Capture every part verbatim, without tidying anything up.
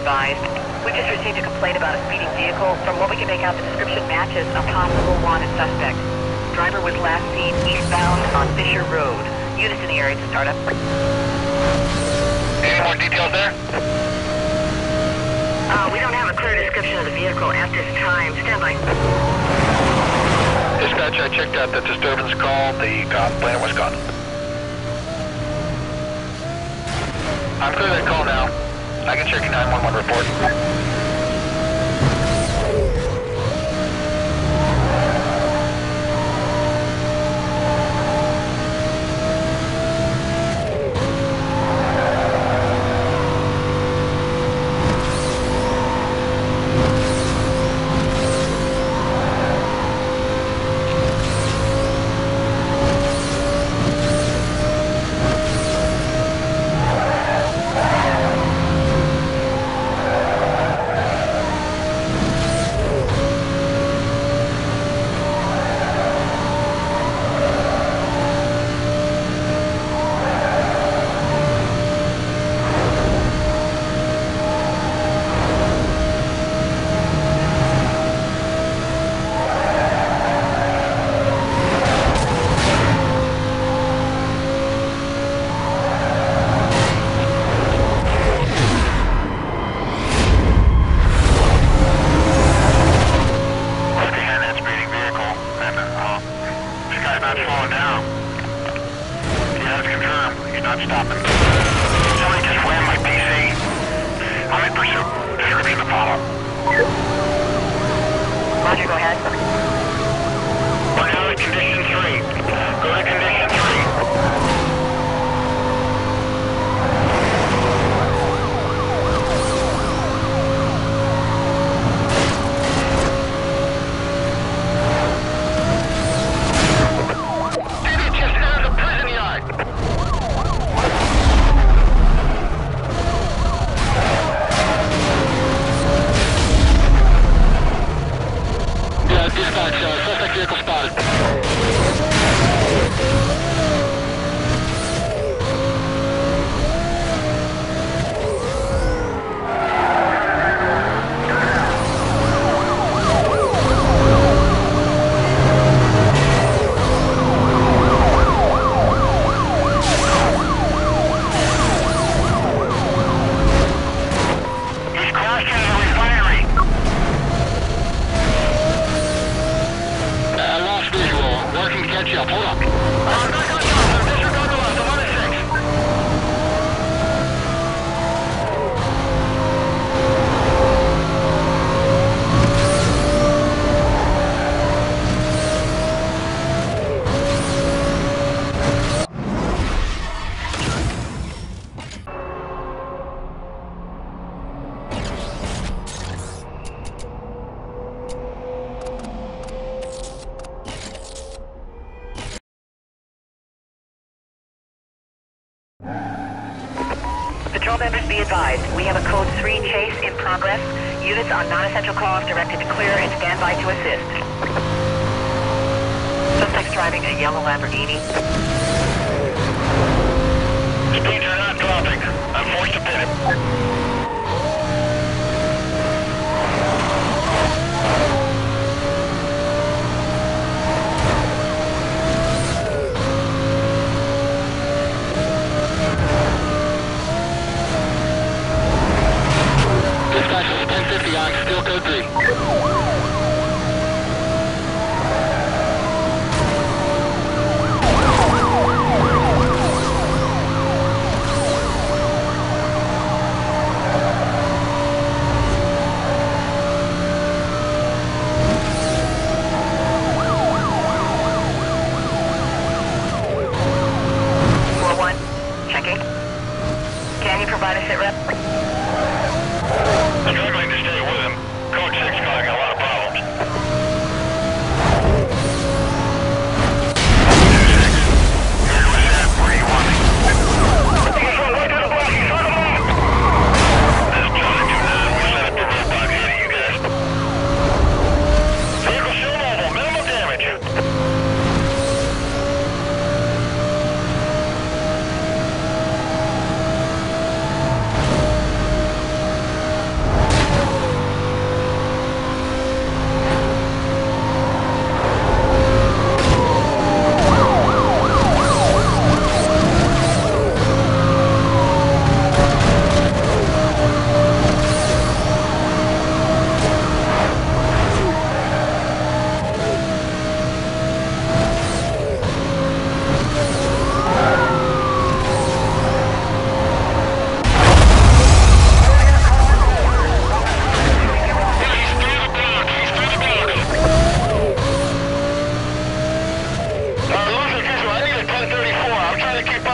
advised. We just received a complaint about a speeding vehicle. From what we can make out, the description matches a possible wanted suspect. Driver was last seen eastbound on Fisher Road. Units in the area to start up. Any more details there? Uh, we don't have a clear description of the vehicle at this time. Stand by. Dispatch, I checked out the disturbance call. The complainant was gone. I'm clear that call now. I can check your nine one one report. Roger, go ahead. We're now at condition three. Go to condition three. Did it just enter the prison yard? Yeah, dispatch, uh, suspect vehicle spotted. He's crossing the refinery. I lost visual. Working to catch you up. Hold up. Uh, back on top, sir. Disregard the left. I'm on a six. Patrol members be advised. We have a code three chase in progress. Units on non-essential calls directed to clear and stand by to assist. Suspect's driving a yellow Lamborghini. Speeds are not dropping. I'm forced to pit him. Dispatch is ten fifty on, still code three.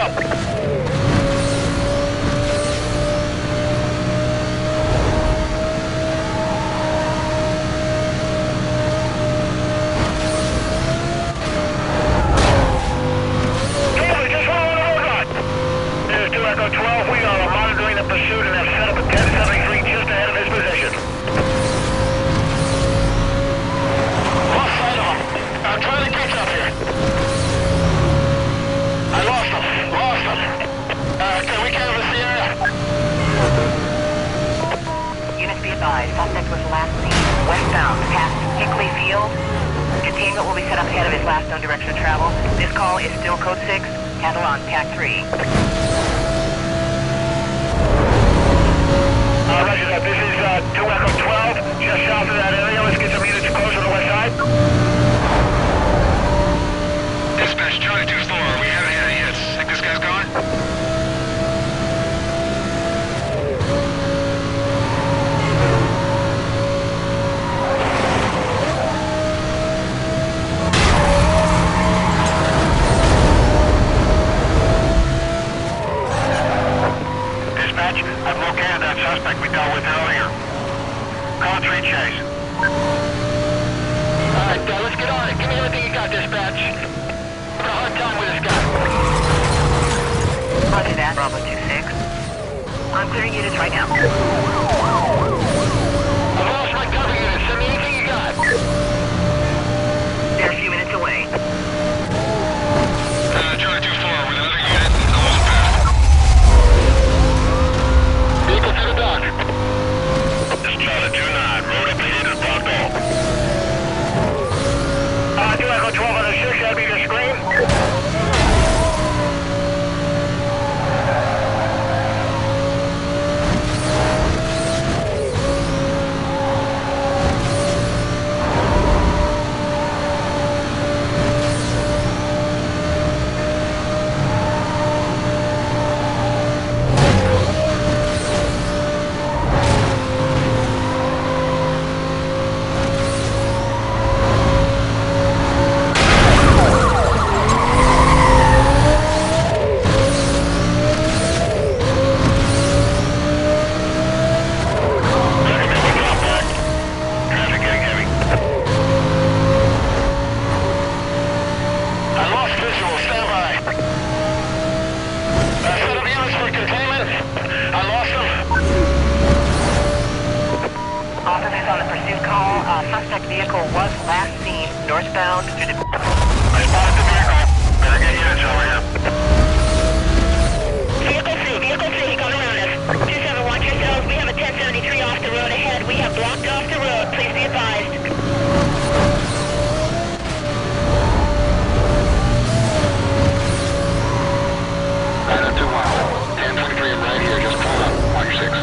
twelve, we are monitoring the pursuit and have set up a ten seventy-three just ahead of his position. Lost sight of him. I'm trying to catch up here. I lost him. Lost him. Uh, can we canvass the area? Units be advised, suspect was last seen westbound past Hickley Field. Containment will be set up ahead of his last known direction of travel. This call is still code six, handle on P A C three. Uh, roger that. This is uh, two Echo twelve, just south of that area. Let's get some units close on the west side. Dispatch, Charlie two four. We haven't had any hits. Think this guy's gone? Dispatch, I've located that suspect we dealt with earlier. Call three chase. Alright, uh, let's get on it. Give me everything you got, dispatch. Having a hard time with this guy. Roger that, Bravo two six. I'm clearing units right now. I've lost my cover unit. Send me anything you got. They're a few minutes away. Uh, Charlie two four with another unit. Almost past. Vehicle to the dock. This is Charlie two nine. Road up ahead is blocked off. Uh, two Echo twelve on the six. That'd be your screen. Vehicle was last seen northbound through the... I spotted the vehicle. Better get units over here. Vehicle three, vehicle three, he got around us. two seven, watch yourselves. We have a ten seventy-three off the road ahead. We have blocked off the road. Please be advised. nine oh two mile. ten twenty-three, I'm right here. Just pulled up. On your six.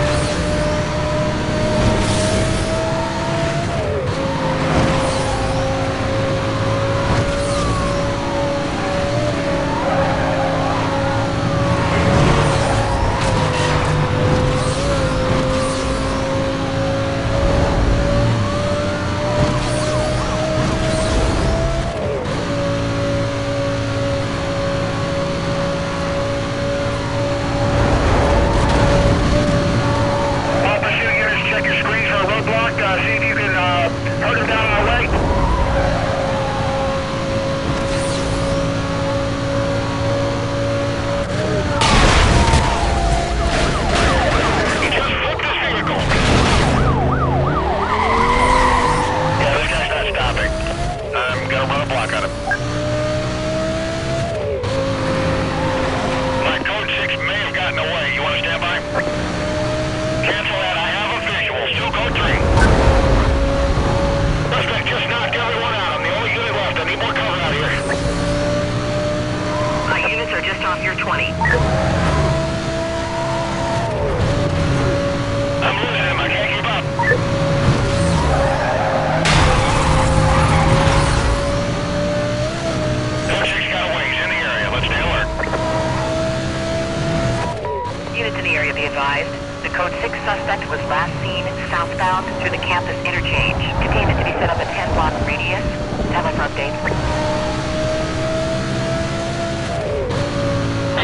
Suspect was last seen southbound through the campus interchange. Containment to be set up a ten block radius. Stand by for updates.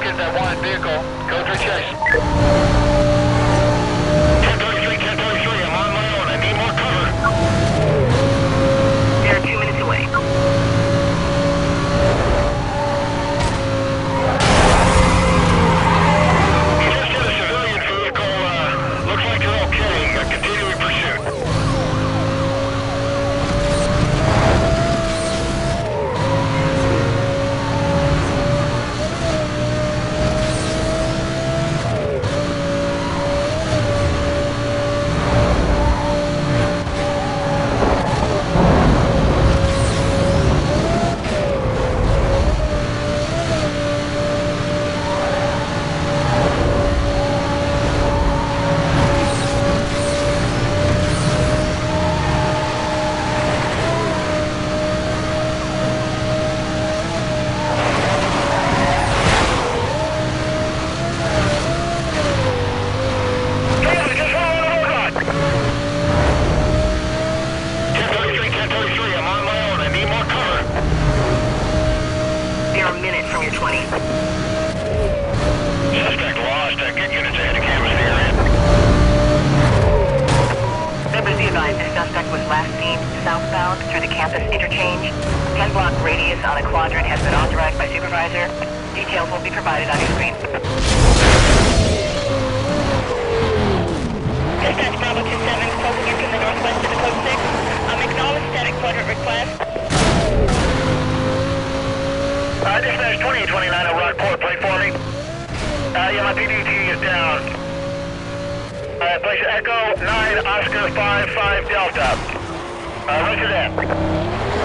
located that wanted vehicle. Go through chase. ten thirty-three, ten thirty-three, I'm on my own. I need more cover. They're two minutes away. You just hit a civilian vehicle. Uh, looks like you're okay. Uh, continuing pursuit. Southbound through the campus interchange. ten block radius on a quadrant has been authorized by supervisor. Details will be provided on your screen. Dispatch Bravo two seven, closing in from the northwest of the code six. Um, acknowledge static quadrant request. Uh, dispatch twenty-eight twenty-nine at Rockport, plate for me. Uh, yeah, my P D T is down. Uh, place Echo nine Oscar five five Delta. Uh, roger that.